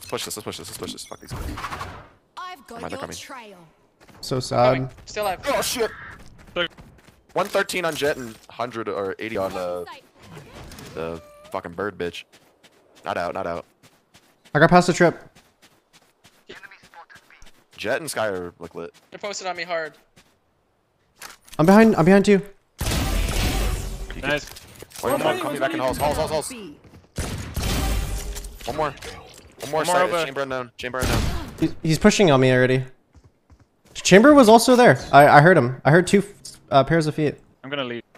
push this. Let's push this. Let's push this. Fuck these guys. I've got They're your coming. trail. So sad. Still alive. Oh shit. 113 on Jet and 100 or 80 on the fucking bird bitch. Not out. Not out. I got past the trip. Jet and Sky are like lit. They're posted on me hard. I'm behind you. Nice. One more. Coming back in halls. Halls. One more. One more side. over. Chamber unknown. Chamber unknown. He's pushing on me already. Chamber was also there. I heard him. I heard two pairs of feet. I'm gonna leave.